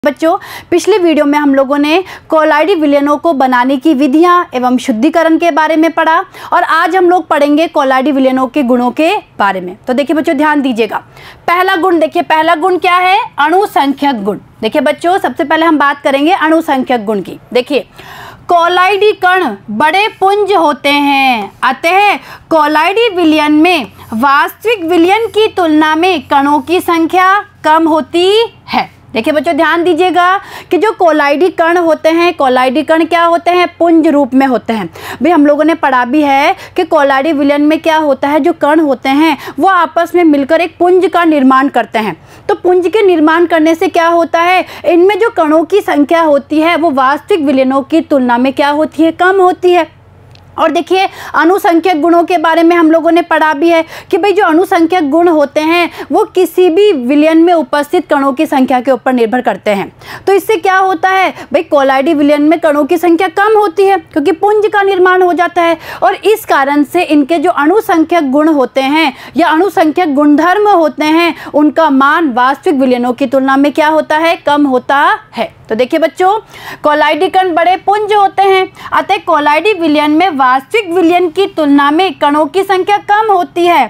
बच्चों, पिछले वीडियो में हम लोगों ने कोलाइडी विलयनों को बनाने की विधियां एवं शुद्धिकरण के बारे में पढ़ा और आज हम लोग पढ़ेंगे कोलाइडी विलयनों के गुणों के बारे में। तो देखिए बच्चों, ध्यान दीजिएगा। पहला गुण देखिए, पहला गुण क्या है? अणुसंख्यक गुण। देखिए बच्चों, सबसे पहले हम बात करेंगे अणुसंख्यक गुण की। देखिए, कोलाइडी कण बड़े पुंज होते हैं, अतः कोलाइडी विलयन में वास्तविक विलयन की तुलना में कणों की संख्या कम होती है। देखिए बच्चों, ध्यान दीजिएगा कि जो कोलाइडी कण होते हैं, कोलाइडी कण क्या होते हैं? पुंज रूप में होते हैं। भाई हम लोगों ने पढ़ा भी है कि कोलाइडी विलयन में क्या होता है, जो कण होते हैं वो आपस में मिलकर एक पुंज का निर्माण करते हैं। तो पुंज के निर्माण करने से क्या होता है, इनमें जो कणों की संख्या होती है वो वास्तविक विलयनों की तुलना में क्या होती है? कम होती है। और देखिए, अणुसंख्यक गुणों के बारे में हम लोगों ने पढ़ा भी है कि भाई जो अणुसंख्यक गुण होते हैं वो किसी भी विलयन में उपस्थित कणों की संख्या के ऊपर निर्भर करते हैं। तो इससे क्या होता है भाई, कोलाइडी विलयन में कणों की संख्या कम होती है क्योंकि पुंज का निर्माण हो जाता है और इस कारण से इनके जो अणुसंख्यक गुण होते हैं या अणुसंख्यक गुणधर्म होते हैं उनका मान वास्तविक विलयनों की तुलना में क्या होता है? कम होता है। तो देखिए बच्चों, कोलाइडी कण बड़े पुंज होते हैं, अतः कोलाइडी विलयन में वास्तविक विलयन की तुलना में कणों की संख्या कम होती है,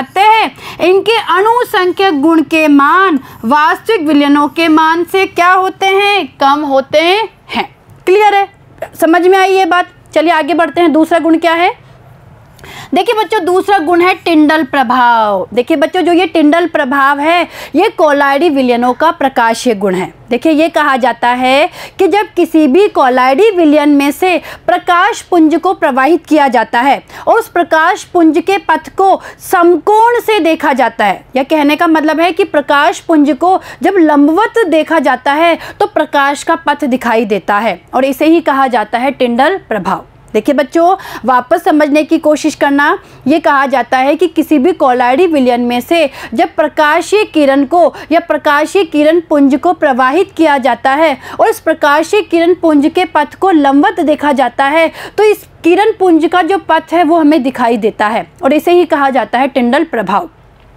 अतः इनके अणुसंख्यक गुण के मान वास्तविक विलयनों के मान से क्या होते हैं? कम होते हैं। क्लियर है? समझ में आई ये बात? चलिए आगे बढ़ते हैं। दूसरा गुण क्या है? देखिए बच्चों, दूसरा गुण है टिंडल प्रभाव। देखिए बच्चों, जो ये टिंडल प्रभाव है ये कोलाइडी विलयनों का प्रकाशीय गुण है। देखिए, ये कहा जाता है कि जब किसी भी कोलाइडी विलयन में से प्रकाश पुंज को प्रवाहित किया जाता है और उस प्रकाश पुंज के पथ को समकोण से देखा जाता है, या कहने का मतलब है कि प्रकाश पुंज को जब लंबवत देखा जाता है तो प्रकाश का पथ दिखाई देता है और इसे ही कहा जाता है टिंडल प्रभाव। देखिए बच्चों, वापस समझने की कोशिश करना। ये कहा जाता है कि किसी भी कोलाइडी विलयन में से जब प्रकाशीय किरण को या प्रकाशीय किरण पुंज को प्रवाहित किया जाता है और इस प्रकाशीय किरण पुंज के पथ को लंबवत देखा जाता है तो इस किरण पुंज का जो पथ है वो हमें दिखाई देता है और इसे ही कहा जाता है टिंडल प्रभाव।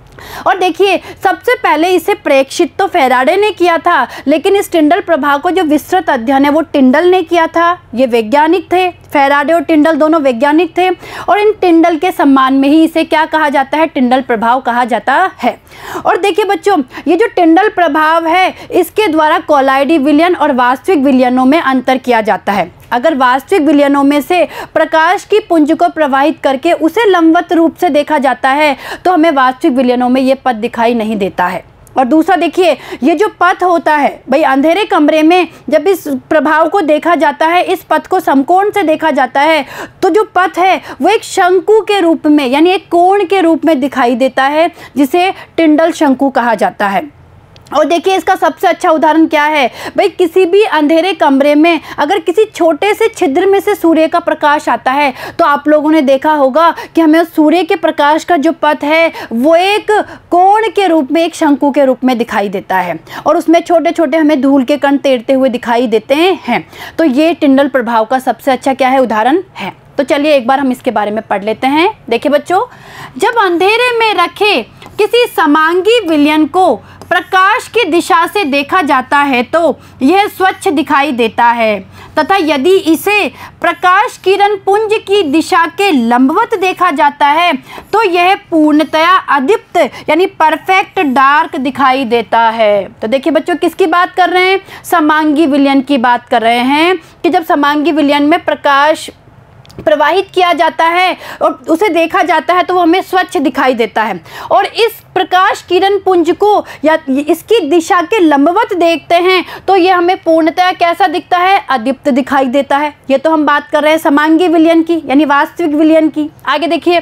और देखिए, सबसे पहले इसे प्रेक्षित तो फैराडे ने किया था, लेकिन इस टिंडल प्रभाव को जो विस्तृत अध्ययन है वो टिंडल ने किया था। ये वैज्ञानिक थे, फैराडे और टिंडल दोनों वैज्ञानिक थे और इन टिंडल के सम्मान में ही इसे क्या कहा जाता है? टिंडल प्रभाव कहा जाता है। और देखिए बच्चों, ये जो टिंडल प्रभाव है इसके द्वारा कोलाइडी विलयन और वास्तविक विलयनों में अंतर किया जाता है। अगर वास्तविक विलयनों में से प्रकाश की पुंज को प्रवाहित करके उसे लंबवत रूप से देखा जाता है तो हमें वास्तविक विलयनों में ये पथ दिखाई नहीं देता है। और दूसरा देखिए, ये जो पथ होता है भाई, अंधेरे कमरे में जब इस प्रभाव को देखा जाता है, इस पथ को समकोण से देखा जाता है तो जो पथ है वो एक शंकु के रूप में यानी एक कोण के रूप में दिखाई देता है, जिसे टिंडल शंकु कहा जाता है। और देखिए, इसका सबसे अच्छा उदाहरण क्या है भाई, किसी भी अंधेरे कमरे में अगर किसी छोटे से छिद्र में से सूर्य का प्रकाश आता है तो आप लोगों ने देखा होगा कि हमें उस सूर्य के प्रकाश का जो पथ है वो एक कोण के रूप में, एक शंकु के रूप में दिखाई देता है और उसमें छोटे छोटे हमें धूल के कण तैरते हुए दिखाई देते हैं। तो ये टिंडल प्रभाव का सबसे अच्छा क्या है? उदाहरण है। तो चलिए एक बार हम इसके बारे में पढ़ लेते हैं। देखिए बच्चों, जब अंधेरे में रखे किसी समांगी विलयन को प्रकाश की दिशा से देखा जाता है तो यह स्वच्छ दिखाई देता है, तथा यदि इसे प्रकाश किरण पुंज की दिशा के लंबवत देखा जाता है तो यह पूर्णतया अदीप्त यानी परफेक्ट डार्क दिखाई देता है। तो देखिए बच्चों, किसकी बात कर रहे हैं? समांगी विलयन की बात कर रहे हैं कि जब समांगी विलयन में प्रकाश प्रवाहित किया जाता है और उसे देखा जाता है तो वो हमें स्वच्छ दिखाई देता है और इस प्रकाश किरण पुंज को या इसकी दिशा के लंबवत देखते हैं तो ये हमें पूर्णतः कैसा दिखता है? अदीप्त दिखाई देता है। ये तो हम बात कर रहे हैं समांगी विलयन की यानी वास्तविक विलयन की। आगे देखिए,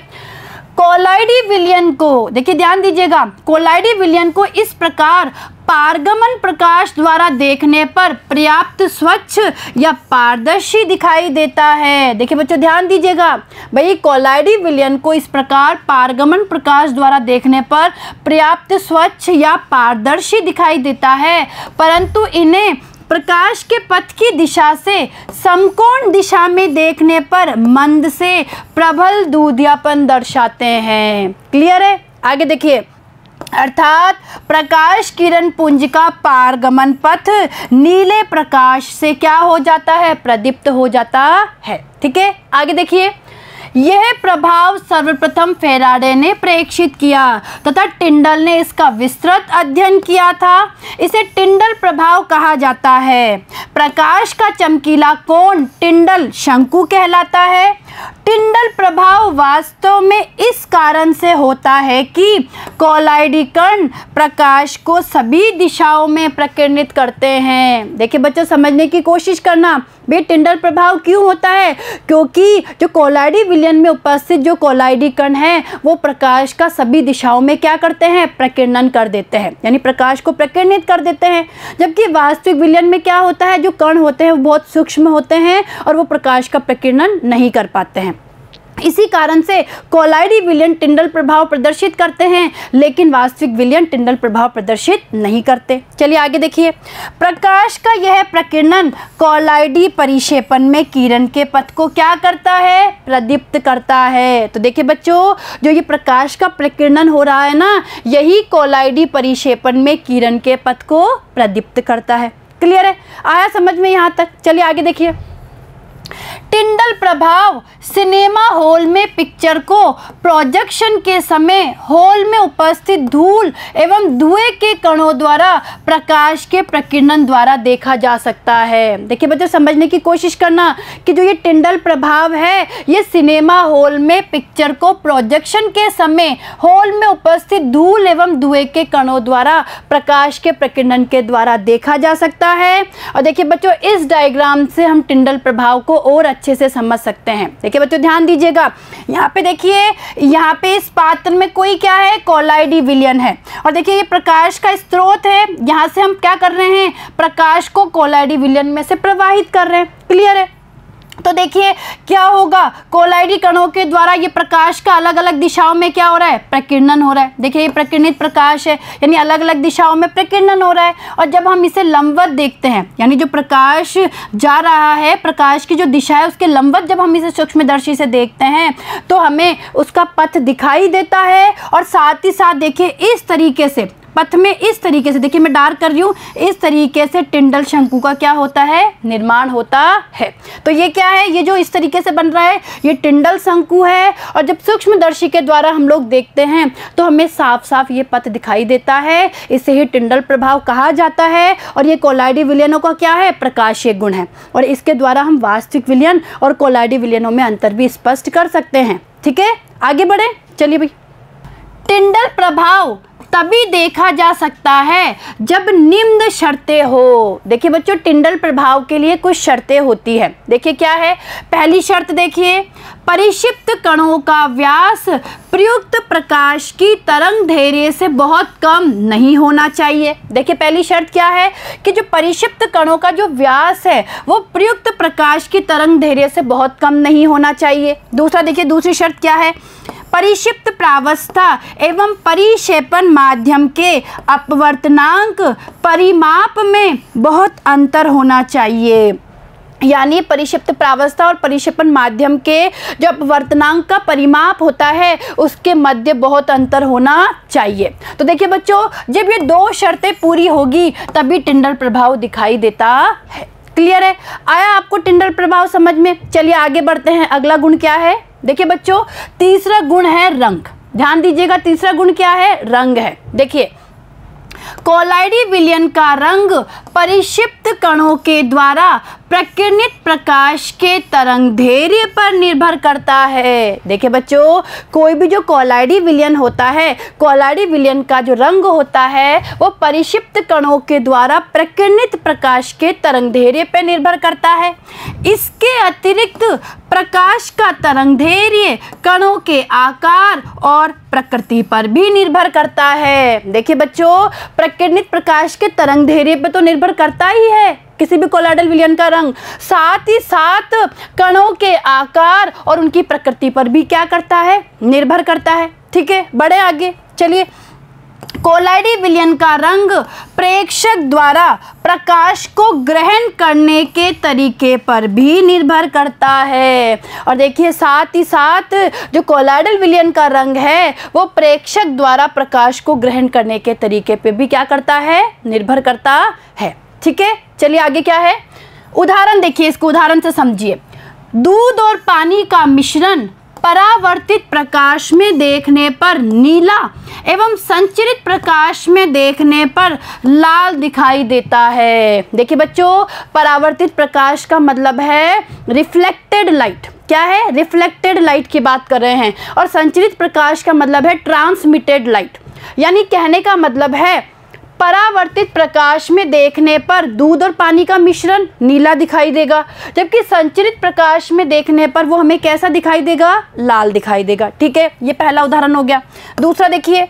कोलाइडी विलयन को, देखिए ध्यान दीजिएगा, कोलाइडी विलयन को इस प्रकार पारगमन प्रकाश द्वारा देखने पर पर्याप्त स्वच्छ या पारदर्शी दिखाई देता है। देखिए बच्चों, ध्यान दीजिएगा भाई, कोलाइडी विलयन को इस प्रकार पारगमन प्रकाश द्वारा देखने पर पर्याप्त स्वच्छ या पारदर्शी दिखाई देता है, परंतु इन्हें प्रकाश के पथ की दिशा से समकोण दिशा में देखने पर मंद से प्रबल दूधियापन दर्शाते हैं। क्लियर है? आगे देखिए, अर्थात प्रकाश किरण पुंज का पारगमन पथ नीले प्रकाश से क्या हो जाता है, प्रदीप्त हो जाता है। ठीक है, आगे देखिए, यह प्रभाव सर्वप्रथम फैराडे ने प्रेक्षित किया तथा टिंडल ने इसका विस्तृत अध्ययन किया था। इसे टिंडल प्रभाव कहा जाता है। प्रकाश का चमकीला कोण टिंडल शंकु कहलाता है। टिंडल प्रभाव वास्तव में इस कारण से होता है कि कोलाइडी कण प्रकाश को सभी दिशाओं में प्रकीर्णित करते हैं। देखिए बच्चों, समझने की कोशिश करना, भाई टिंडल प्रभाव क्यों होता है, क्योंकि जो कोलाइडी विलयन में उपस्थित जो कोलाइडी कण है वो प्रकाश का सभी दिशाओं में क्या करते हैं, प्रकीर्णन कर देते हैं, यानी प्रकाश को प्रकीर्णित कर देते हैं। जबकि वास्तविक विलयन में क्या होता है, जो कण होते हैं वो बहुत सूक्ष्म होते हैं और वो प्रकाश का प्रकीर्णन नहीं कर पाते हैं। इसी कारण से कोलाइडी विलयन टिंडल प्रभाव प्रदर्शित करते हैं, लेकिन वास्तविक विलयन टिंडल प्रभाव प्रदर्शित नहीं करते। चलिए आगे देखिए, प्रकाश का यह प्रकीर्णन कोलाइडी परिक्षेपण में किरण के पथ को क्या करता है, प्रदीप्त करता है। तो देखिए बच्चों, जो ये प्रकाश का प्रकीर्णन हो रहा है ना, यही कोलाइडी परिक्षेपण में किरण के पथ को प्रदीप्त करता है। क्लियर है, आया समझ में यहाँ तक। चलिए आगे देखिए, टिंडल प्रभाव सिनेमा हॉल में पिक्चर को प्रोजेक्शन के समय हॉल में उपस्थित धूल एवं धुएं के कणों द्वारा प्रकाश के प्रकीर्णन द्वारा देखा जा सकता है। देखिए बच्चों, समझने की कोशिश करना कि जो ये टिंडल प्रभाव है ये सिनेमा हॉल में पिक्चर को प्रोजेक्शन के समय हॉल में उपस्थित धूल एवं धुएं के कणों द्वारा प्रकाश के प्रकीर्णन के द्वारा देखा जा सकता है। और देखिए बच्चों, इस डायग्राम से हम टिंडल प्रभाव को और अच्छे से समझ सकते हैं। देखिए बच्चों, ध्यान दीजिएगा, यहाँ पे देखिए, यहाँ पे इस पात्र में कोई क्या है, कोलाइडी विलयन है। और देखिए ये प्रकाश का स्रोत है, यहाँ से हम क्या कर रहे हैं, प्रकाश को कोलाइडी विलयन में से प्रवाहित कर रहे हैं। क्लियर है, तो देखिए क्या होगा, कोलाइडी कणों के द्वारा ये प्रकाश का अलग अलग दिशाओं में क्या हो रहा है, प्रकीर्णन हो रहा है। देखिए ये प्रकीर्णित प्रकाश है, यानी अलग अलग दिशाओं में प्रकीर्णन हो रहा है। और जब हम इसे लंबवत देखते हैं, यानी जो प्रकाश जा रहा है, प्रकाश की जो दिशा है उसके लंबवत जब हम इसे सूक्ष्मदर्शी से देखते हैं तो हमें उसका पथ दिखाई देता है। और साथ ही साथ देखिए इस तरीके से पथ में, इस तरीके से, देखिए मैं डार्क कर रही हूँ, इस तरीके से टिंडल शंकु का क्या होता है, निर्माण होता है। तो ये क्या है, ये जो इस तरीके से बन रहा है ये टिंडल शंकु है। और जब सूक्ष्मदर्शी के द्वारा हम लोग देखते हैं तो हमें साफ साफ ये पथ दिखाई देता है, इसे ही टिंडल प्रभाव कहा जाता है। और ये कोलाइडी विलयनों का क्या है, प्रकाशीय गुण है। और इसके द्वारा हम वास्तविक विलयन और कोलाइडी विलयनों में अंतर भी स्पष्ट कर सकते हैं। ठीक है, आगे बढ़े। चलिए भाई, टिंडल प्रभाव तभी देखा जा सकता है जब निम्न शर्तें हो। देखिए बच्चों, टिंडल प्रभाव के लिए कुछ शर्तें होती है। देखिए क्या है, पहली शर्त देखिए, परिक्षिप्त कणों का व्यास प्रयुक्त प्रकाश की तरंग दैर्घ्य से बहुत कम नहीं होना चाहिए। देखिए पहली शर्त क्या है कि जो परिक्षिप्त कणों का जो व्यास है वो प्रयुक्त प्रकाश की तरंग दैर्घ्य से बहुत कम नहीं होना चाहिए। दूसरा देखिए, दूसरी शर्त क्या है, परिक्षिप्त प्रावस्था एवं परिक्षेपण माध्यम के अपवर्तनांक परिमाप में बहुत अंतर होना चाहिए। यानी परिक्षिप्त प्रावस्था और परिक्षेपण माध्यम के जो अपवर्तनांक का परिमाप होता है उसके मध्य बहुत अंतर होना चाहिए। तो देखिए बच्चों, जब ये दो शर्तें पूरी होगी तभी टिंडल प्रभाव दिखाई देता है। क्लियर है, आया आपको टिंडल प्रभाव समझ में। चलिए आगे बढ़ते हैं, अगला गुण क्या है। देखिए बच्चों, तीसरा गुण है रंग। ध्यान दीजिएगा, तीसरा गुण क्या है, रंग है। देखिए कोलाइडी विलयन का रंग परिक्षिप्त कणों के द्वारा प्रकीर्णित प्रकाश के तरंग दैर्घ्य पर निर्भर करता है। देखिए बच्चों, कोई भी जो कोलाइडी विलयन होता है, कोलाइडी विलयन का जो रंग होता है वो परिक्षिप्त कणों के द्वारा प्रकीर्णित प्रकाश के तरंग दैर्घ्य पर निर्भर करता है। इसके अतिरिक्त प्रकाश का तरंग दैर्घ्य कणों के आकार और प्रकृति पर भी निर्भर करता है। देखिए बच्चों, प्रकीर्णित प्रकाश के तरंग दैर्घ्य पर तो निर्भर करता ही है किसी भी कोलाइडल विलयन का रंग, साथ ही साथ कणों के आकार और उनकी प्रकृति पर भी क्या करता है, निर्भर करता है। ठीक है, बढ़े आगे। चलिए, कोलाइडी विलयन का रंग प्रेक्षक द्वारा प्रकाश को ग्रहण करने के तरीके पर भी निर्भर करता है। और देखिए साथ ही साथ जो कोलाइडल विलयन का रंग है वो प्रेक्षक द्वारा प्रकाश को ग्रहण करने के तरीके पे भी क्या करता है, निर्भर करता है। ठीक है, चलिए आगे क्या है, उदाहरण देखिए, इसको उदाहरण से समझिए। दूध और पानी का मिश्रण परावर्तित प्रकाश में देखने पर नीला एवं संचरित प्रकाश में देखने पर लाल दिखाई देता है। देखिए बच्चों, परावर्तित प्रकाश का मतलब है रिफ्लेक्टेड लाइट। क्या है, रिफ्लेक्टेड लाइट की बात कर रहे हैं। और संचरित प्रकाश का मतलब है ट्रांसमिटेड लाइट। यानी कहने का मतलब है परावर्तित प्रकाश में देखने पर दूध और पानी का मिश्रण नीला दिखाई देगा, जबकि संचरित प्रकाश में देखने पर वो हमें कैसा दिखाई देगा, लाल दिखाई देगा। ठीक है, ये पहला उदाहरण हो गया। दूसरा देखिए,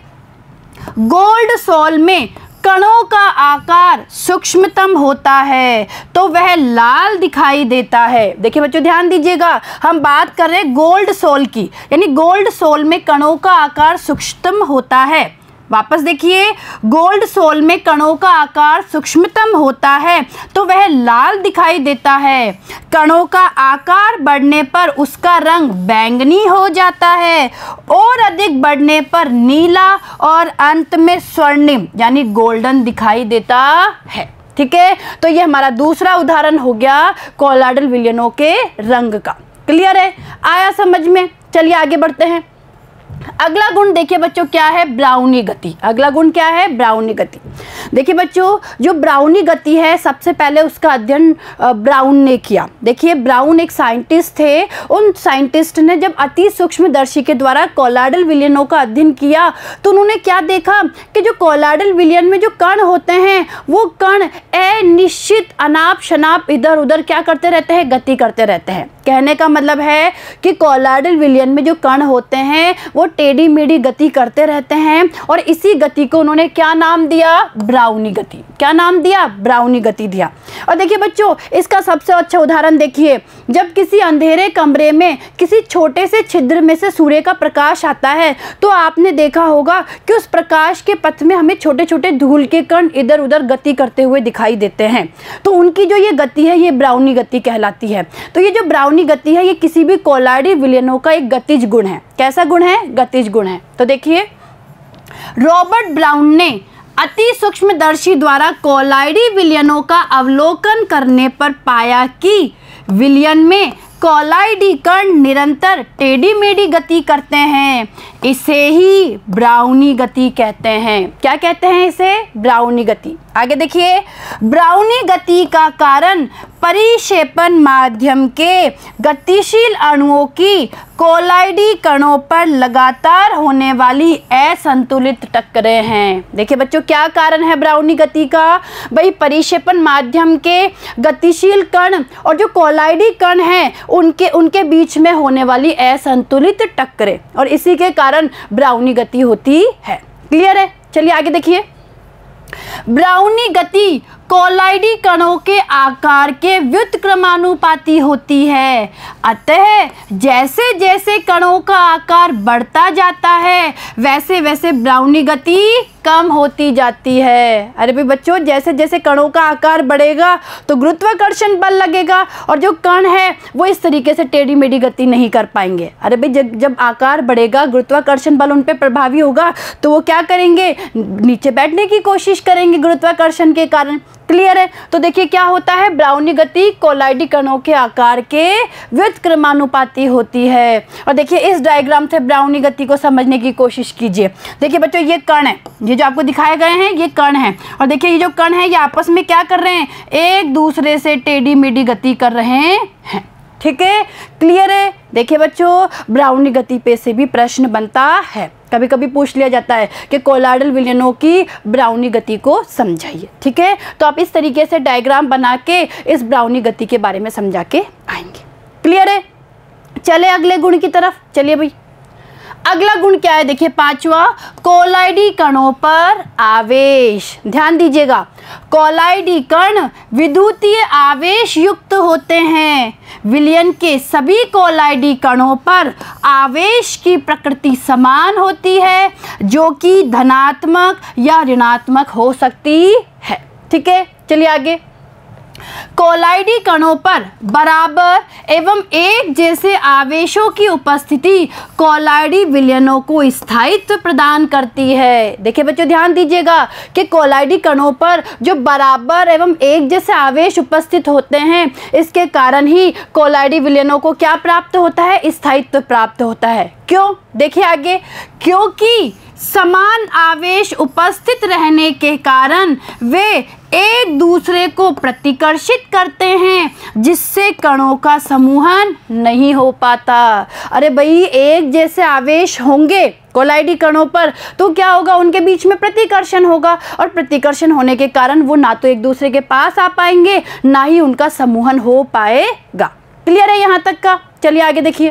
गोल्ड सॉल में कणों का आकार सूक्ष्मतम होता है तो वह लाल दिखाई देता है। देखिए बच्चों ध्यान दीजिएगा, हम बात कर रहे हैं गोल्ड सॉल की, यानी गोल्ड सॉल में कणों का आकार सूक्ष्मतम होता है। वापस देखिए, गोल्ड सोल में कणों का आकार सूक्ष्मतम होता है तो वह लाल दिखाई देता है। कणों का आकार बढ़ने पर उसका रंग बैंगनी हो जाता है और अधिक बढ़ने पर नीला और अंत में स्वर्णिम यानी गोल्डन दिखाई देता है। ठीक है, तो ये हमारा दूसरा उदाहरण हो गया कोलाइडल विलयनों के रंग का। क्लियर है, आया समझ में? चलिए आगे बढ़ते हैं। अगला गुण देखिए बच्चों क्या है, ब्राउनी गति। अगला गुण क्या है, ब्राउनी गति। देखिए बच्चों, जो ब्राउनी गति है सबसे पहले उसका अध्ययन ब्राउन ने किया। देखिए ब्राउन एक साइंटिस्ट थे। उन साइंटिस्ट ने जब अति सूक्ष्मदर्शी के द्वारा कोलाइडल विलयनों का अध्ययन किया तो उन्होंने क्या देखा कि जो कोलाइडल विलयन में जो कण होते हैं वो कण अनिश्चित अनाप शनाप इधर उधर क्या करते रहते हैं, गति करते रहते हैं। कहने का मतलब है कि कोलाइडल विलयन में जो कण होते हैं वो टेढ़ी मेढ़ी गति करते रहते हैं और इसी गति को उन्होंने क्या नाम दिया, ब्राउनी गति। क्या नाम दिया, ब्राउनी गति दिया। और देखिए बच्चों, इसका सबसे अच्छा उदाहरण देखिए, जब किसी अंधेरे कमरे में किसी छोटे से छिद्र में से सूर्य का प्रकाश आता है तो आपने देखा होगा कि उस प्रकाश के पथ में हमें छोटे छोटे धूल के कण इधर उधर गति करते हुए दिखाई देते हैं। तो उनकी जो ये गति है ये ब्राउनी गति कहलाती है। तो ये जो ब्राउनी गति है ये किसी भी कोलाइडल विलयनों का एक गतिज गुण है। कैसा गुण है, गतिज गुण है। तो देखिए, रॉबर्ट ब्राउन ने अति सूक्ष्मदर्शी द्वारा कोलाइडी विलयनों का अवलोकन करने पर पाया कि विलयन में कोलाइडी कण निरंतर टेढ़ी मेढ़ी गति करते हैं। इसे ही ब्राउनी गति कहते हैं। क्या कहते हैं इसे, ब्राउनी गति। आगे देखिए, ब्राउनी गति का कारण परिक्षेपण माध्यम के गतिशील अणुओं की कोलाइडी कणों पर लगातार होने वाली असंतुलित टक्करें हैं। देखिए बच्चों, क्या कारण है ब्राउनी गति का, भाई परिक्षेपण माध्यम के गतिशील कण और जो कोलाइडी कण हैं उनके बीच में होने वाली असंतुलित टक्करें, और इसी के कारण ब्राउनी गति होती है। क्लियर है, चलिए आगे देखिए। ब्राउनी गति कोलाइडी कणों के आकार के व्युत्क्रमानुपाती होती है। अतः जैसे जैसे कणों का आकार बढ़ता जाता है वैसे वैसे ब्राउनी गति कम होती जाती है। अरे भाई बच्चों, जैसे जैसे कणों का आकार बढ़ेगा तो गुरुत्वाकर्षण बल लगेगा और जो कण है वो इस तरीके से टेढ़ी मेढ़ी गति नहीं कर पाएंगे। अरे भाई जब आकार बढ़ेगा, गुरुत्वाकर्षण बल उन पर प्रभावी होगा तो वो क्या करेंगे, नीचे बैठने की कोशिश करेंगे गुरुत्वाकर्षण के कारण। क्लियर है, तो देखिए क्या होता है, ब्राउनी गति कोलाइडी कणों के आकार के व्युत्क्रमानुपाती होती है। और देखिए इस डायग्राम से ब्राउनी गति को समझने की कोशिश कीजिए। देखिए बच्चों, ये कण है, ये जो आपको दिखाए गए हैं ये कण हैं, और देखिए ये जो कण है ये आपस में क्या कर रहे हैं, एक दूसरे से टेढ़ी मेढ़ी गति कर रहे हैं। ठीक है, क्लियर है। देखिए बच्चों, ब्राउनी गति पे से भी प्रश्न बनता है, कभी कभी पूछ लिया जाता है कि कोलाइडल विलयनों की ब्राउनी गति को समझाइए। ठीक है, तो आप इस तरीके से डायग्राम बना के इस ब्राउनी गति के बारे में समझा के आएंगे। क्लियर है, चले अगले गुण की तरफ। चलिए भाई, अगला गुण क्या है, देखिए पांचवा, कोलाइडी कणों पर आवेश। ध्यान दीजिएगा, कोलाइडी कण विद्युतीय आवेश युक्त होते हैं। विलयन के सभी कोलाइडी कणों पर आवेश की प्रकृति समान होती है, जो कि धनात्मक या ऋणात्मक हो सकती है। ठीक है, चलिए आगे। कोलाइडी कणों पर बराबर एवं एक जैसे आवेशों की उपस्थिति कोलाइडी विलयनों को स्थायित्व प्रदान करती है। देखिए बच्चों, ध्यान दीजिएगा कि कोलाइडी कणों पर जो बराबर एवं एक जैसे आवेश उपस्थित होते हैं, इसके कारण ही कोलाइडी विलयनों को क्या प्राप्त होता है, स्थायित्व प्राप्त होता है। क्यों, देखिए आगे, क्योंकि समान आवेश उपस्थित रहने के कारण वे एक दूसरे को प्रतिकर्षित करते हैं, जिससे कणों का समूहन नहीं हो पाता। अरे भाई, एक जैसे आवेश होंगे कोलाइडी कणों पर तो क्या होगा, उनके बीच में प्रतिकर्षण होगा, और प्रतिकर्षण होने के कारण वो ना तो एक दूसरे के पास आ पाएंगे, ना ही उनका समूहन हो पाएगा। क्लियर है यहाँ तक का? चलिए आगे देखिए।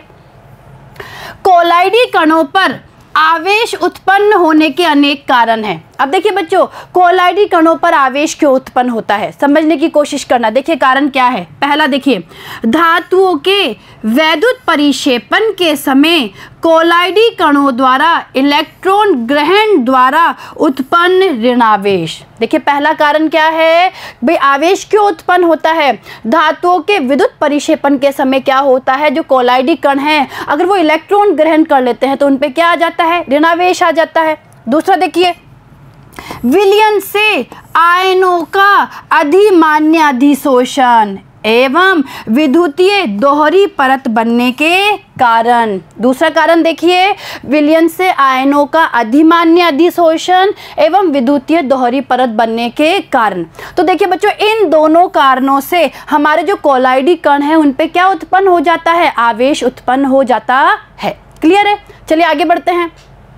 कोलाइडी कणों पर आवेश उत्पन्न होने के अनेक कारण हैं। अब देखिए बच्चों, कोलाइडी कणों पर आवेश क्यों उत्पन्न होता है, समझने की कोशिश करना। देखिए कारण क्या है। पहला देखिए, धातुओं के वैद्युत परिक्षेपण के समय कोलाइडी कणों द्वारा इलेक्ट्रॉन ग्रहण द्वारा उत्पन्न ऋणावेश। देखिए पहला कारण क्या है भाई, आवेश क्यों उत्पन्न होता है। धातुओं के विद्युत परिक्षेपण के समय क्या होता है, जो कोलाइडी कण हैं अगर वो इलेक्ट्रॉन ग्रहण कर लेते हैं तो उन पे क्या आ जाता है, ऋणावेश आ जाता है। दूसरा देखिए, विलयन से आयनों का अधिमान्य अधिशोषण एवं विद्युतीय दोहरी परत बनने के कारण। दूसरा कारण देखिए, विलयन से आयनों का अधिमान्य अधिशोषण एवं विद्युतीय दोहरी परत बनने के कारण। तो देखिए बच्चों, इन दोनों कारणों से हमारे जो कोलाइडी कण हैं उन पे क्या उत्पन्न हो जाता है, आवेश उत्पन्न हो जाता है। क्लियर है? चलिए आगे बढ़ते हैं।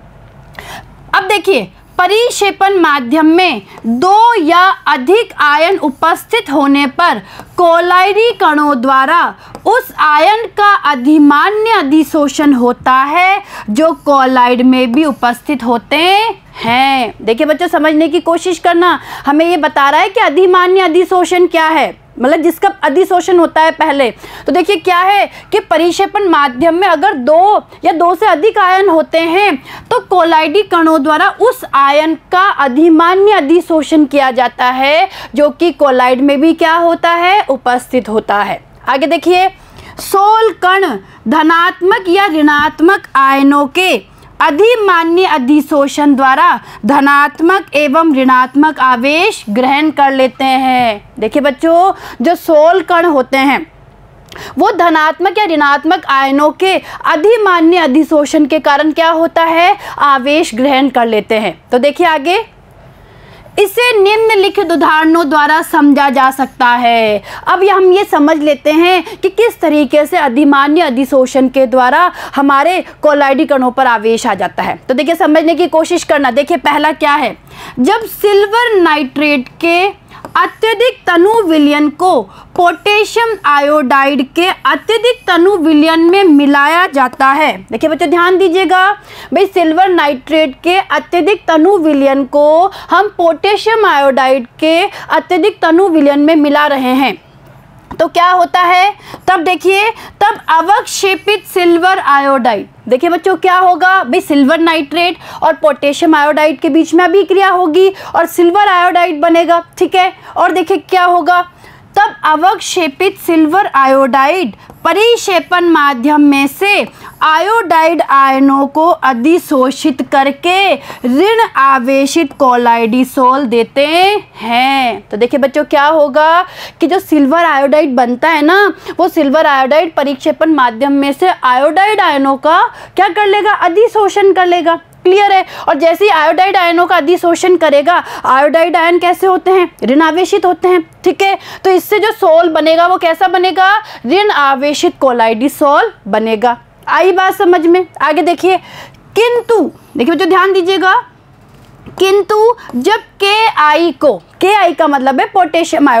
अब देखिए, परिक्षेपण माध्यम में दो या अधिक आयन उपस्थित होने पर कोलाइडी कणों द्वारा उस आयन का अधिमान्य अधिशोषण होता है, जो कोलाइड में भी उपस्थित होते हैं। देखिए बच्चों, समझने की कोशिश करना। हमें ये बता रहा है कि अधिमान्य अधिशोषण क्या है, मतलब जिसका अधिशोषण होता है पहले। तो देखिए क्या है कि परिक्षेपण माध्यम में अगर दो या दो से अधिक आयन होते हैं तो कोलाइडी कणों द्वारा उस आयन का अधिमान्य अधिशोषण किया जाता है, जो कि कोलाइड में भी क्या होता है, उपस्थित होता है। आगे देखिए, सोल कण धनात्मक या ऋणात्मक आयनों के अधिमान्य अधिशोषण द्वारा धनात्मक एवं ऋणात्मक आवेश ग्रहण कर लेते हैं। देखिए बच्चों, जो सोल कण होते हैं वो धनात्मक या ऋणात्मक आयनों के अधिमान्य अधिशोषण के कारण क्या होता है, आवेश ग्रहण कर लेते हैं। तो देखिए आगे, इसे निम्नलिखित उदाहरणों द्वारा समझा जा सकता है। अब हम ये समझ लेते हैं कि किस तरीके से अधिमान्य अधिशोषण के द्वारा हमारे कोलाइडी कणों पर आवेश आ जाता है। तो देखिए समझने की कोशिश करना। देखिए पहला क्या है, जब सिल्वर नाइट्रेट के अत्यधिक तनु विलयन को पोटेशियम आयोडाइड के अत्यधिक तनु विलयन में मिलाया जाता है। देखिए बच्चों ध्यान दीजिएगा, भाई सिल्वर नाइट्रेट के अत्यधिक तनु विलयन को हम पोटेशियम आयोडाइड के अत्यधिक तनु विलयन में मिला रहे हैं, तो क्या होता है, तब देखिए तब अवक्षेपित सिल्वर आयोडाइड, देखिए बच्चों क्या होगा, भाई सिल्वर नाइट्रेट और पोटेशियम आयोडाइड के बीच में अभिक्रिया होगी और सिल्वर आयोडाइड बनेगा। ठीक है, और देखिए क्या होगा, तब अवक्षेपित सिल्वर आयोडाइड परिक्षेपण माध्यम में से आयोडाइड आयनों को अधिशोषित करके ऋण आवेशित कोलाइडिसोल देते हैं। तो देखिए बच्चों क्या होगा कि जो सिल्वर आयोडाइड बनता है ना, वो सिल्वर आयोडाइड परिक्षेपण माध्यम में से आयोडाइड आयनों का क्या कर लेगा, अधिशोषण कर लेगा। क्लियर है? और जैसे ही आयोडाइड आयनों का अधिशोषण करेगा, आयोडाइड आयन कैसे होते हैं, ऋण आवेशित होते हैं। ठीक है, तो इससे जो सोल बनेगा वो कैसा बनेगा, ऋण आवेशित कोलाइडिसोल बनेगा। आई बात समझ में? आगे देखिए, किंतु देखिए बच्चों ध्यान दीजिएगा, किंतु जब Ki को, Ki का मतलब है पोटेशियम आयोडाइड,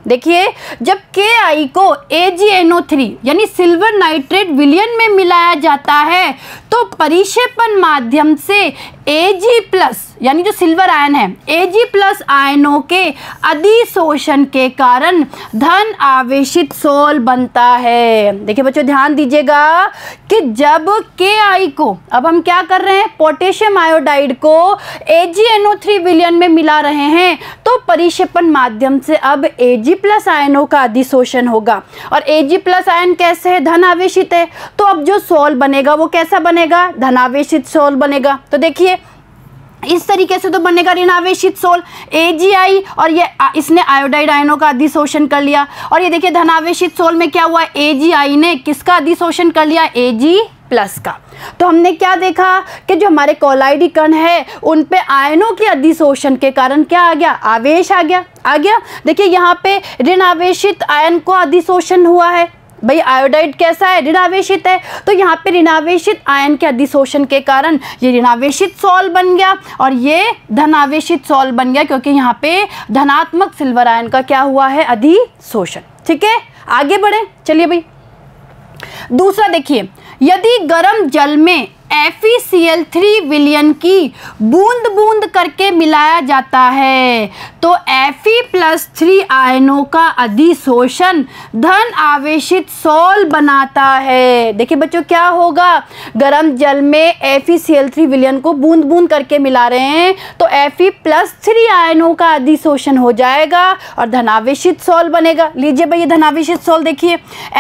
देखिए, जब KI को AgNO3 यानी सिल्वर नाइट्रेट विलयन में मिलाया जाता है तो परिक्षेपण माध्यम से Ag+ यानी जो सिल्वर आयन है Ag+ आयनों के अधिशोषण के कारण धन आवेशित सोल बनता है। देखिए बच्चों, ध्यान दीजिएगा कि जब KI को, अब हम क्या कर रहे हैं, पोटेशियम आयोडाइड को AgNO3 विलयन में मिला रहे हैं तो परिक्षेपण माध्यम से अब Ag+ आयनों का अधिशोषण होगा। और Ag+ आयन कैसे है, धन आवेशित है, तो अब जो सोल बनेगा वो कैसा बनेगा, धनावेशित सोल बनेगा। तो देखिए इस तरीके से तो बनेगा ऋणावेशित सोल AgI, और ये इसने आयोडाइड आयनों का अधिशोषण कर लिया। और ये देखिए धनावेशित सोल में क्या हुआ, AgI ने किसका अधिशोषण कर लिया, Ag+ का। तो हमने क्या देखा कि जो हमारे कोलाइडी कण है उन पे आयनों के अधिशोषण के कारण क्या आ गया, आवेश आ गया। देखिए यहाँ पे ऋणावेशित आयन को अधिशोषण हुआ है, भाई आयोडाइड कैसा है, ऋणावेशित है, तो यहाँ पे ऋणावेशित आयन के अधिशोषण के कारण ये ऋणावेशित सोल बन गया और ये धनावेशित सोल बन गया, क्योंकि यहाँ पे धनात्मक सिल्वर आयन का क्या हुआ है, अधिशोषण। ठीक है, आगे बढ़े, चलिए भाई दूसरा देखिए, यदि गर्म जल में FeCl3 विलयन की बूंद बूंद करके मिलाया जाता है तो Fe+3 आयनों का अधिशोषण धन आवेशित सोल बनाता है। देखिए बच्चों क्या होगा, गर्म जल में FeCl3 विलयन को बूंद बूंद करके मिला रहे हैं तो Fe+3 आयनों का अधिशोषण हो जाएगा और धनावेशित सोल बनेगा। लीजिए भाई ये धनावेशित सोल देखिए,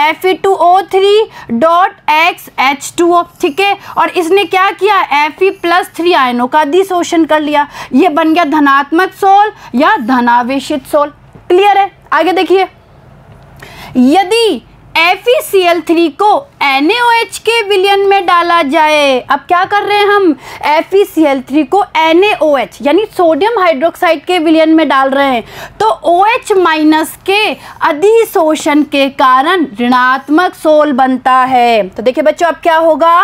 Fe2O3.X ठीक है, और इसने क्या किया, Fe+3 आयनों का अधिशोषण कर लिया, ये बन गया धनात्मक सोल या धनावेशित सोल। क्लियर है, आगे देखिए, यदि FeCl3 को NaOH के विलयन में डाला जाए, अब क्या कर रहे हैं हम, FeCl3 को NaOH यानी सोडियम हाइड्रोक्साइड के विलयन में डाल रहे हैं तो OH- के अधिशोषण के कारण ऋणात्मक सोल बनता है। तो देखिए बच्चों अब क्या होगा,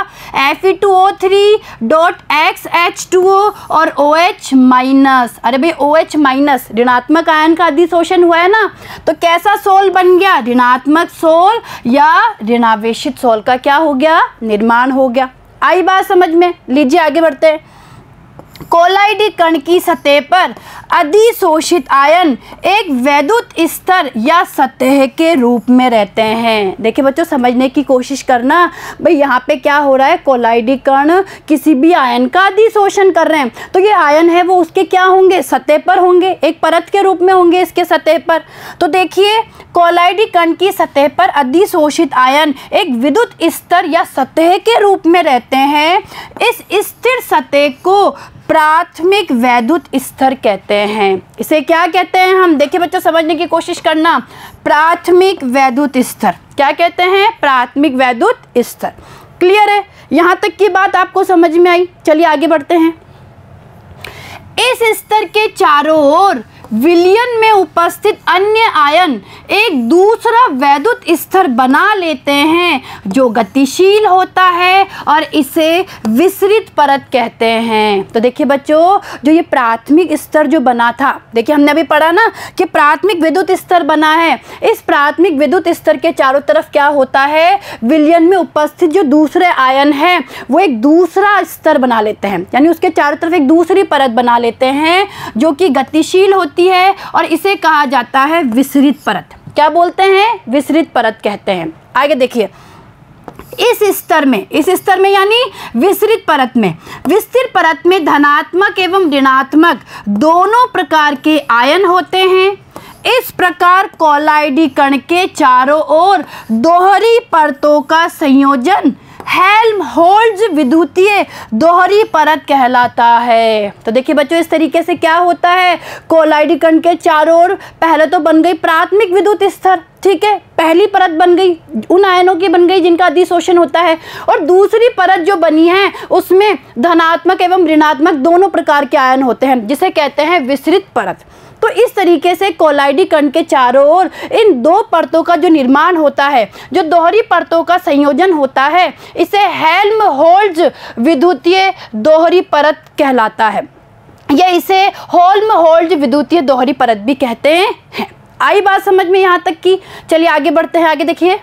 Fe2O3.XH2O और OH-, अरे भाई OH- ऋणात्मक आयन का अधिशोषण हुआ है ना, तो कैसा सोल बन गया, ऋणात्मक सोल या ऋणावेशित सोल का क्या हो गया, निर्माण हो गया। आई बात समझ में, लीजिए आगे बढ़ते हैं। कोलाइडी कण की सतह पर अधिशोषित आयन एक वैद्युत स्तर या सतह के रूप में रहते हैं। देखिए बच्चों समझने की कोशिश करना, भाई यहाँ पे क्या हो रहा है, कोलाइडी कण किसी भी आयन का अधिशोषण कर रहे हैं तो ये आयन है वो उसके क्या होंगे, सतह पर होंगे, एक परत के रूप में होंगे इसके सतह पर। तो देखिए कोलाइडी कण की सतह पर अधिशोषित आयन एक विद्युत स्तर या सतह के रूप में रहते हैं। इस स्थिर सतह को प्राथमिक वैद्युत स्तर कहते हैं। इसे क्या कहते हैं हम, देखिए बच्चों समझने की कोशिश करना, प्राथमिक वैद्युत स्तर क्या कहते हैं, प्राथमिक वैद्युत स्तर। क्लियर है, यहाँ तक की बात आपको समझ में आई। चलिए आगे बढ़ते हैं। इस स्तर के चारों ओर विलयन में उपस्थित अन्य आयन एक दूसरा वैद्युत स्तर बना लेते हैं जो गतिशील होता है और इसे विसरित परत कहते हैं। तो देखिए बच्चों, जो ये प्राथमिक स्तर जो बना था, देखिए हमने अभी पढ़ा ना कि प्राथमिक विद्युत स्तर बना है, इस प्राथमिक विद्युत स्तर के चारों तरफ क्या होता है, विलयन में उपस्थित जो दूसरे आयन हैं वो एक दूसरा स्तर बना लेते हैं, यानी उसके चारों तरफ एक दूसरी परत बना लेते हैं जो कि गतिशील होती है और इसे कहा जाता है विसरित परत। क्या बोलते हैं, विसरित परत कहते हैं। आगे देखिए, इस स्तर में यानी विसरित परत में, विस्तीर्ण परत में धनात्मक एवं ऋणात्मक दोनों प्रकार के आयन होते हैं। इस प्रकार कोलाइडी कण के चारों ओर दोहरी परतों का संयोजन हेल्महोल्ट्ज़ विद्युतीय दोहरी परत कहलाता है। तो देखिए बच्चों, इस तरीके से क्या होता है, कोलाइडी कण के चारों ओर पहले तो बन गई प्राथमिक विद्युत स्तर, ठीक है, पहली परत बन गई, उन आयनों की बन गई जिनका अधिशोषण होता है, और दूसरी परत जो बनी है उसमें धनात्मक एवं ऋणात्मक दोनों प्रकार के आयन होते हैं जिसे कहते हैं विसरित परत। तो इस तरीके से कोलाइडी कण के चारों ओर इन दो परतों का जो निर्माण होता है, जो दोहरी परतों का संयोजन होता है, इसे हेल्महोल्ट्ज़ विद्युतीय दोहरी परत कहलाता है, या इसे हेल्महोल्ट्ज़ विद्युतीय दोहरी परत भी कहते हैं। आई बात समझ में यहाँ तक की? चलिए आगे बढ़ते हैं। आगे देखिए,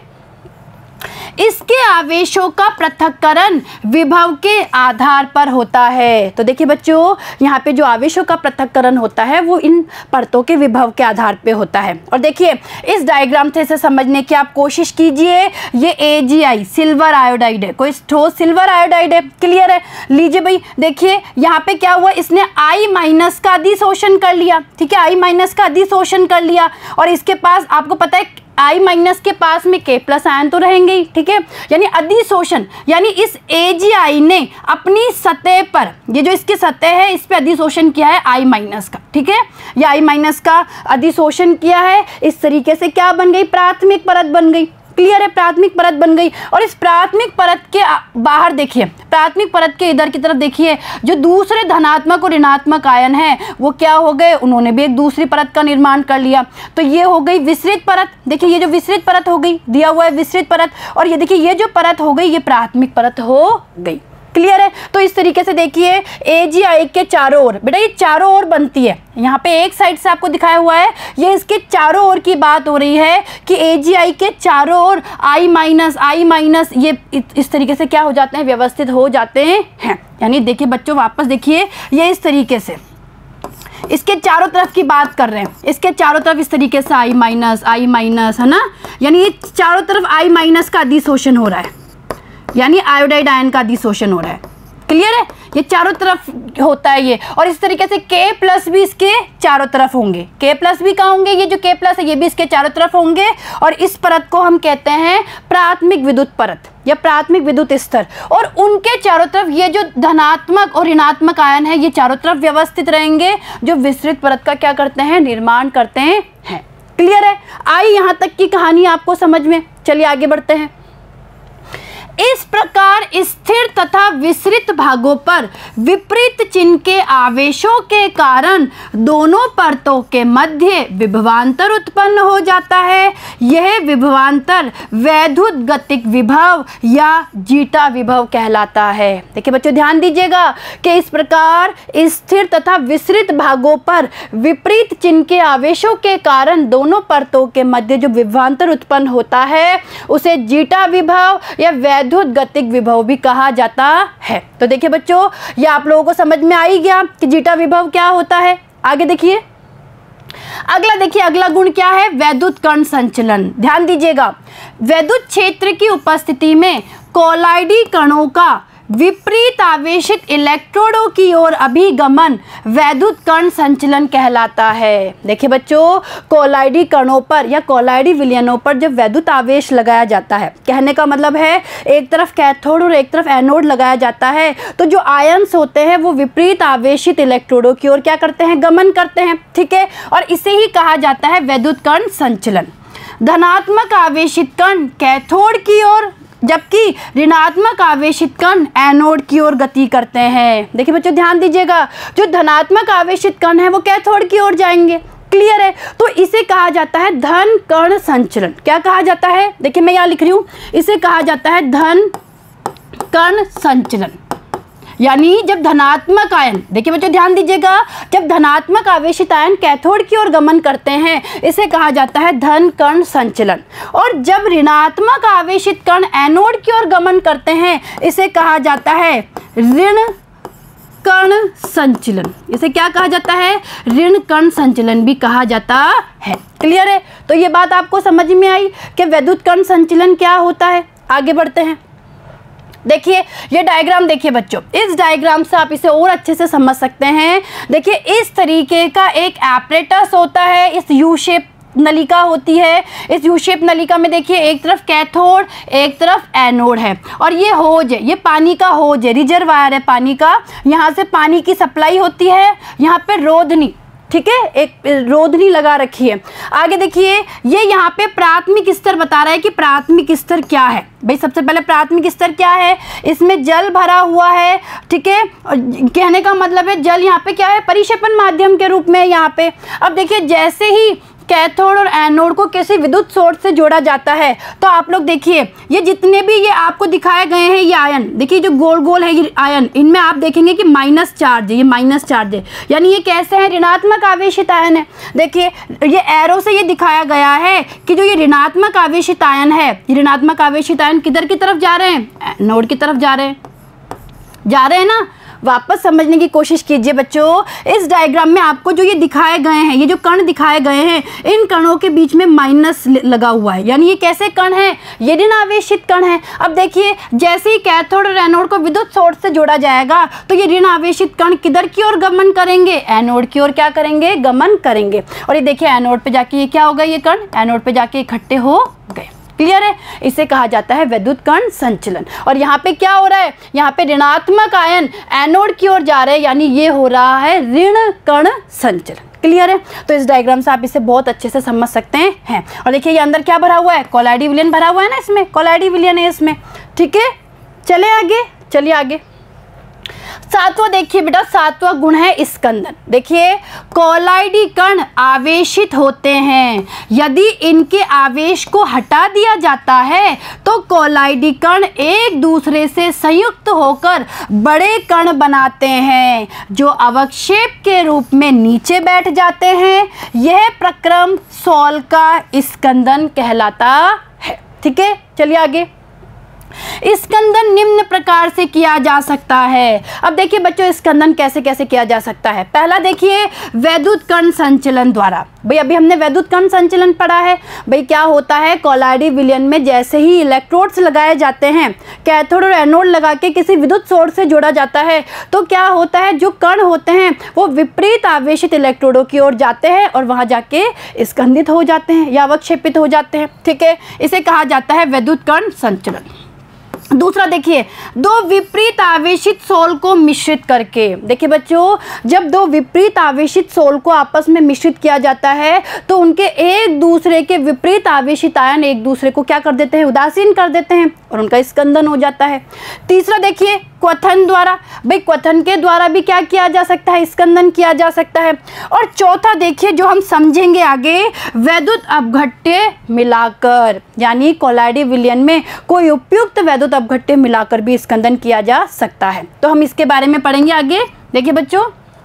इसके आवेशों का पृथक्करण विभव के आधार पर होता है। तो देखिए बच्चों, यहाँ पे जो आवेशों का पृथक्करण होता है वो इन परतों के विभव के आधार पे होता है। और देखिए इस डायग्राम से इसे समझने की आप कोशिश कीजिए। ये AgI सिल्वर आयोडाइड है, कोई ठोस सिल्वर आयोडाइड है। क्लियर है? लीजिए भाई, देखिए यहाँ पे क्या हुआ, इसने I- का अधिशोषण कर लिया। ठीक है, I- का अधिशोषण कर लिया, और इसके पास आपको पता है I- के पास में K+ आयन तो रहेंगे ही। ठीक है, यानी अधिशोषण, यानी इस AgI ने अपनी सतह पर, ये जो इसकी सतह है इस पे अधिशोषण किया है I- का। ठीक है, ये I- का अधिशोषण किया है। इस तरीके से क्या बन गई, प्राथमिक परत बन गई। क्लियर है, प्राथमिक परत बन गई। और इस प्राथमिक परत के बाहर देखिए, प्राथमिक परत के इधर की तरफ देखिए, जो दूसरे धनात्मक और ऋणात्मक आयन है वो क्या हो गए, उन्होंने भी एक दूसरी परत का निर्माण कर लिया। तो ये हो गई विसरित परत। देखिए ये जो विसरित परत हो गई, दिया हुआ है विसरित परत, और ये देखिए ये जो परत हो गई ये प्राथमिक परत हो गई। क्लियर है? तो इस तरीके से देखिए AgI के चारों ओर, बेटा ये चारों ओर बनती है। यहाँ पे एक साइड से आपको दिखाया हुआ है, ये इसके चारों ओर की बात हो रही है कि AgI के चारों ओर I- ये इस तरीके से क्या हो जाते हैं, व्यवस्थित हो जाते हैं। यानी देखिए बच्चों, वापस देखिए, ये इस तरीके से इसके चारों तरफ की बात कर रहे हैं। इसके चारों तरफ इस तरीके से I- है ना, यानी चारों तरफ I- का अधिशोषण हो रहा है, यानी आयोडाइड आयन का अधिशोषण हो रहा है। क्लियर है? ये चारों तरफ होता है ये। और इस तरीके से K+ भी इसके चारों तरफ होंगे। K+ भी कहाँ होंगे, ये जो K+ है ये भी इसके चारों तरफ होंगे। और इस परत को हम कहते हैं प्राथमिक विद्युत परत या प्राथमिक विद्युत स्तर। और उनके चारों तरफ ये जो धनात्मक और ऋणात्मक आयन है ये चारों तरफ व्यवस्थित रहेंगे, जो विसरित परत का क्या करते हैं, निर्माण करते हैं। क्लियर है? आई यहाँ तक की कहानी आपको समझ में? चलिए आगे बढ़ते हैं। इस प्रकार स्थिर तथा विसरित भागों पर विपरीत चिन्ह के आवेशों के कारण दोनों परतों के मध्य विभवांतर उत्पन्न हो जाता है। यह विभवांतर वैद्युत गतिक विभव या जीटा विभव कहलाता है। देखिए बच्चों, ध्यान दीजिएगा कि इस प्रकार स्थिर तथा विसरित भागों पर विपरीत चिन्ह के आवेशों के कारण दोनों परतों के मध्य जो विभवांतर उत्पन्न होता है उसे जीटा विभव या वैद्युत गतिक विभव भी कहा जाता है। तो देखिए बच्चों, ये आप लोगों को समझ में आ ही गया कि जीटा विभव क्या होता है। आगे देखिए, अगला देखिए, अगला गुण क्या है, वैद्युत कण संचलन। ध्यान दीजिएगा, वैद्युत क्षेत्र की उपस्थिति में कोलाइडी कणों का विपरीत आवेशित इलेक्ट्रोडों की ओर अभिगमन वैद्युत कण संचलन कहलाता है। देखिए बच्चों, कोलाइडी कणों पर या कोलाइडी विलयनों पर जब वैद्युत आवेश लगाया जाता है, कहने का मतलब है एक तरफ कैथोड और एक तरफ एनोड लगाया जाता है, तो जो आयन्स होते हैं वो विपरीत आवेशित इलेक्ट्रोडों की ओर क्या करते हैं, गमन करते हैं। ठीक है, और इसे ही कहा जाता है वैद्युत कण संचलन। धनात्मक आवेशित कण कैथोड की ओर, जबकि ऋणात्मक आवेशित कण एनोड की ओर गति करते हैं। देखिए बच्चों, ध्यान दीजिएगा, जो धनात्मक आवेशित कण है वो कैथोड की ओर जाएंगे। क्लियर है? तो इसे कहा जाता है धन कण संचलन। क्या कहा जाता है, देखिए मैं यहाँ लिख रही हूँ, इसे कहा जाता है धन कण संचलन। यानी जब धनात्मक आयन, देखिए बच्चों ध्यान दीजिएगा, जब धनात्मक आवेशित आयन कैथोड की ओर गमन करते हैं इसे कहा जाता है धन कण संचलन, और जब ऋणात्मक आवेशित कण एनोड की ओर गमन करते हैं इसे कहा जाता है ऋण कण संचलन। इसे क्या कहा जाता है, ऋण कण संचलन भी कहा जाता है। क्लियर है? तो ये बात आपको समझ में आई कि वैद्युत कण संचलन क्या होता है। आगे बढ़ते हैं। देखिए ये डायग्राम देखिए बच्चों, इस डायग्राम से आप इसे और अच्छे से समझ सकते हैं। देखिए इस तरीके का एक एपरेटस होता है, इस यू शेप नलिका होती है। इस यू शेप नलिका में देखिए एक तरफ कैथोड एक तरफ एनोड है, और ये होज है, ये पानी का होज है, रिजर्वायर है पानी का। यहाँ से पानी की सप्लाई होती है, यहाँ पे रोधनी, ठीक है, एक रोधनी लगा रखी है। आगे देखिए ये यहाँ पे प्राथमिक स्तर बता रहा है कि प्राथमिक स्तर क्या है। भाई सबसे पहले प्राथमिक स्तर क्या है, इसमें जल भरा हुआ है। ठीक है, कहने का मतलब है जल यहाँ पे क्या है, परिक्षेपण माध्यम के रूप में यहाँ पे। अब देखिए जैसे ही कैथोड और एनोड को किसी विद्युत सोर्स से जोड़ा जाता है तो आप लोग देखिए ये जितने भी ये आपको दिखाए गए हैं ये आयन, देखिए जो गोल गोल है ये आयन, इनमें आप देखेंगे कि माइनस चार्ज है, ये माइनस चार्ज है, यानी ये कैसे हैं, ऋणात्मक आवेशित आयन है। देखिए ये एरो से ये दिखाया गया है कि जो ये ऋणात्मक आवेशित आयन है, ये ऋणात्मक आवेशित आयन किधर की तरफ जा रहे हैं, एनोड की तरफ जा रहे हैं ना। वापस समझने की कोशिश कीजिए बच्चों, इस डायग्राम में आपको जो ये दिखाए गए हैं, ये जो कण दिखाए गए हैं, इन कणों के बीच में माइनस लगा हुआ है, यानी ये कैसे कण है, ये ऋण आवेशित कण है। अब देखिए जैसे ही कैथोड और एनोड को विद्युत सोर्स से जोड़ा जाएगा तो ये ऋण आवेशित कण किधर की ओर गमन करेंगे, एनोड की ओर क्या करेंगे, गमन करेंगे। और ये देखिए एनोड पे जाके ये क्या होगा, ये कण एनोड पे जाके इकट्ठे हो गए। क्लियर है, इसे कहा जाता है वैद्युत कण संचलन। और यहाँ पे क्या हो रहा है, यहाँ पे ऋणात्मक आयन एनोड की ओर जा रहे हैं, यानी ये हो रहा है ऋण कण संचलन। क्लियर है, तो इस डायग्राम से आप इसे बहुत अच्छे से समझ सकते हैं। और देखिए ये अंदर क्या भरा हुआ है, कोलाइडी विलयन भरा हुआ है ना, इसमें कोलाइडी विलयन है इसमें। ठीक है, चलिए आगे। सातवां देखिए बेटा, सातवां गुण है स्कंदन। देखिए कोलाइडी कण आवेशित होते हैं, यदि इनके आवेश को हटा दिया जाता है तो कोलाइडी कण एक दूसरे से संयुक्त होकर बड़े कण बनाते हैं जो अवक्षेप के रूप में नीचे बैठ जाते हैं। यह प्रक्रम सॉल का स्कंदन कहलाता है। ठीक है, चलिए आगे। स्कंदन निम्न प्रकार से किया जा सकता है। अब देखिए बच्चों स्कंदन कैसे कैसे किया जा सकता है। पहला देखिए वैद्युत कण संचलन द्वारा। भाई अभी हमने वैद्युत कण संचलन पढ़ा है। भाई क्या होता है, कोलाइडी विलयन में जैसे ही इलेक्ट्रोड्स लगाए जाते हैं, कैथोड और एनोड लगा के किसी विद्युत सोर्स से जोड़ा जाता है तो क्या होता है, जो कण होते हैं वो विपरीत आवेशित इलेक्ट्रोडों की ओर जाते हैं और वहां जाके स्कंदित हो जाते हैं या अवक्षेपित हो जाते हैं। ठीक है, इसे कहा जाता है वैद्युत कण संचलन। दूसरा देखिए, दो विपरीत आवेशित सोल को मिश्रित करके। देखिए बच्चों, जब दो विपरीत आवेशित सोल को आपस में मिश्रित किया जाता है तो उनके एक दूसरे के विपरीत आवेशित आयन एक दूसरे को क्या कर देते हैं, उदासीन कर देते हैं और उनका स्कंदन हो जाता है। तीसरा देखिए क्वथन द्वारा। भाई क्वथन के द्वारा भी क्या किया जा सकता है, स्कंदन किया जा सकता है। और चौथा देखिए जो हम समझेंगे आगे, वैद्युत अपघट्य मिलाकर, यानी कोलाइडी विलयन में कोई उपयुक्त वैद्युत अपघट्य मिलाकर भी स्कंदन किया जा सकता है। तो हम इसके बारे में पढ़ेंगे आगे। देखिए बच्चों,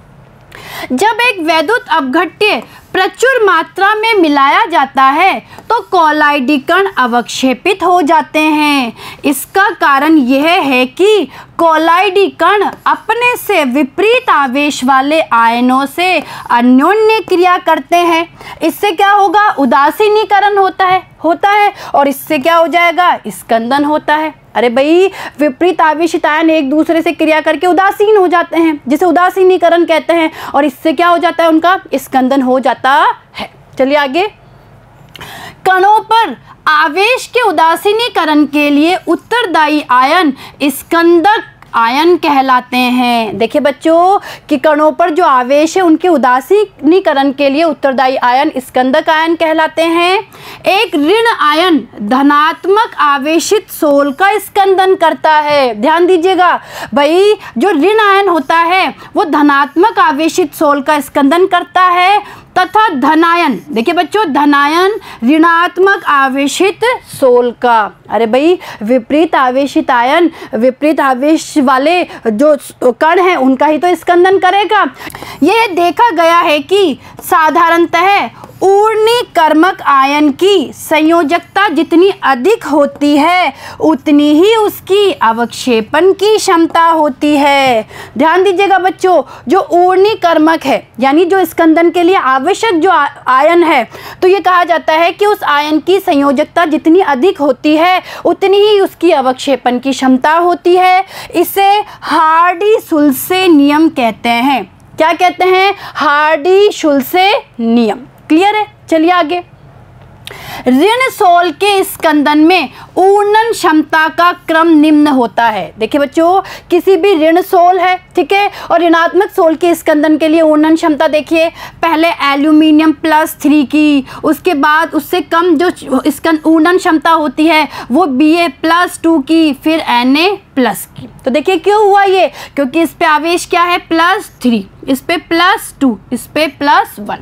जब एक वैद्युत अपघट्य प्रचुर मात्रा में मिलाया जाता है तो कोलाइडी कण अवक्षेपित हो जाते हैं। इसका कारण यह है कि कोलाइडी कण अपने से विपरीत आवेश वाले आयनों से अन्योन्य क्रिया करते हैं। इससे क्या होगा, उदासीनीकरण होता है और इससे क्या हो जाएगा, स्कंदन होता है। अरे भाई विपरीत आवेशित आयन एक दूसरे से क्रिया करके उदासीन हो जाते हैं, जिसे उदासीनीकरण कहते हैं, और इससे क्या हो जाता है, उनका स्कंदन हो जाता है। चलिए आगे। कणों पर आवेश के उदासीनीकरण के लिए उत्तरदायी आयन स्कंदक आयन कहलाते हैं। देखिए बच्चों कि कणों पर जो आवेश है उनके उदासीनीकरण के लिए उत्तरदायी आयन स्कंदक आयन कहलाते हैं। एक ऋण आयन धनात्मक आवेशित सोल का स्कंदन करता है। ध्यान दीजिएगा भाई, जो ऋण आयन होता है वो धनात्मक आवेशित सोल का स्कंदन करता है तथा धनायन, देखिए बच्चों, धनायन ऋणात्मक आवेशित सोल का। अरे भाई विपरीत आवेशित आयन विपरीत आवेश वाले जो कण हैं उनका ही तो स्कंदन करेगा। यह देखा गया है कि साधारणतः ऊर्णिकर्मक आयन की संयोजकता जितनी अधिक होती है उतनी ही उसकी अवक्षेपण की क्षमता होती है। ध्यान दीजिएगा बच्चों, जो ऊर्णिकर्मक है यानी जो स्कंदन के लिए आवश्यक जो आयन है, तो ये कहा जाता है कि उस आयन की संयोजकता जितनी अधिक होती है उतनी ही उसकी अवक्षेपण की क्षमता होती है। इसे हार्डी-शुल्से नियम कहते हैं। क्या कहते हैं, हार्डी-शुल्से नियम। क्लियर है, चलिए आगे। ऋण सोल के स्कंदन में ऊर्णन क्षमता का क्रम निम्न होता है। देखिए बच्चों, किसी भी ऋण सोल है, ठीक है, और ऋणात्मक सोल के स्कंदन के लिए ऊर्णन क्षमता देखिए, पहले एल्यूमिनियम +3 की, उसके बाद उससे कम जो ऊर्णन क्षमता होती है वो Ba+2 की, फिर Na+ की। तो देखिए क्यों हुआ ये, क्योंकि इस पे आवेश क्या है +3, इस पे +2, इस पे +1।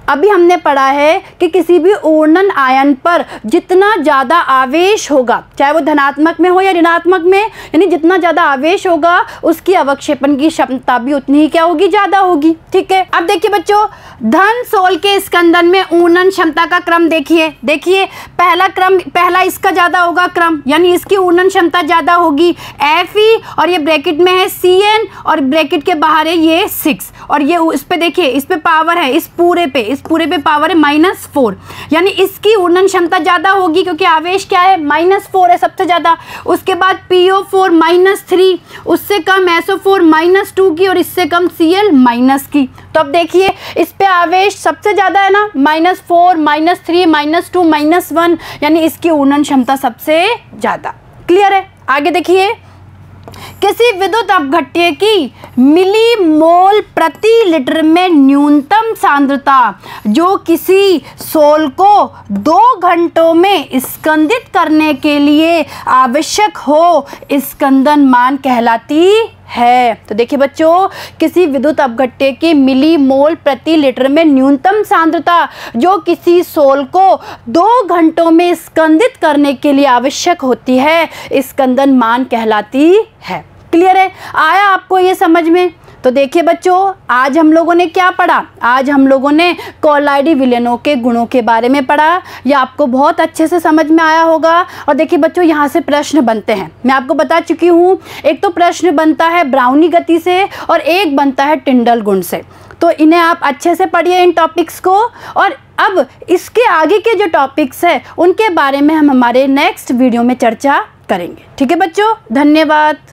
अभी हमने पढ़ा है कि किसी भी ऊर्णन आयन पर जितना ज़्यादा आवेश होगा, चाहे वो धनात्मक में हो या ऋणात्मक में, यानी जितना ज़्यादा आवेश होगा उसकी अवक्षेपण की क्षमता भी उतनी ही क्या होगी, ज़्यादा होगी। ठीक है, अब देखिए बच्चों, धन 16 के स्कंदन में ऊर्णन क्षमता का क्रम देखिए पहला इसका ज़्यादा होगा क्रम, यानी इसकी ऊर्णन क्षमता ज़्यादा होगी Fe, और ये ब्रैकेट में है Cn, और ब्रैकेट के बाहर है ये 6, और ये इस पे देखिए, इस पे पावर है, इस पूरे पे पावर है -4, यानी इसकी ऊर्णन क्षमता ज़्यादा होगी क्योंकि आवेश क्या है, -4 है सबसे ज़्यादा। उसके बाद PO4 -3, उससे कम SO4 -2 की, और इससे कम Cl की। तो अब देखिए इस पे आवेश सबसे ज़्यादा है ना, -4 -3 -2 -1, यानी इसकी ऊर्णन क्षमता सबसे ज़्यादा। क्लियर है? आगे देखिए, किसी विद्युत अपघट्य की मिलीमोल प्रति लीटर में न्यूनतम सांद्रता जो किसी सोल को 2 घंटों में स्कंदित करने के लिए आवश्यक हो, स्कंदन मान कहलाती है। तो देखिए बच्चों, किसी विद्युत अपघट्य की मिलीमोल प्रति लीटर में न्यूनतम सांद्रता जो किसी सोल को 2 घंटों में स्कंदित करने के लिए आवश्यक होती है, स्कंदन मान कहलाती है। क्लियर है? आया आपको ये समझ में? तो देखिए बच्चों, आज हम लोगों ने क्या पढ़ा? आज हम लोगों ने कोलाइडी विलयनों के गुणों के बारे में पढ़ा। ये आपको बहुत अच्छे से समझ में आया होगा। और देखिए बच्चों, यहाँ से प्रश्न बनते हैं, मैं आपको बता चुकी हूँ। एक तो प्रश्न बनता है ब्राउनी गति से, और एक बनता है टिंडल गुण से। तो इन्हें आप अच्छे से पढ़िए, इन टॉपिक्स को। और अब इसके आगे के जो टॉपिक्स हैं उनके बारे में हम हमारे नेक्स्ट वीडियो में चर्चा करेंगे। ठीक है बच्चों, धन्यवाद।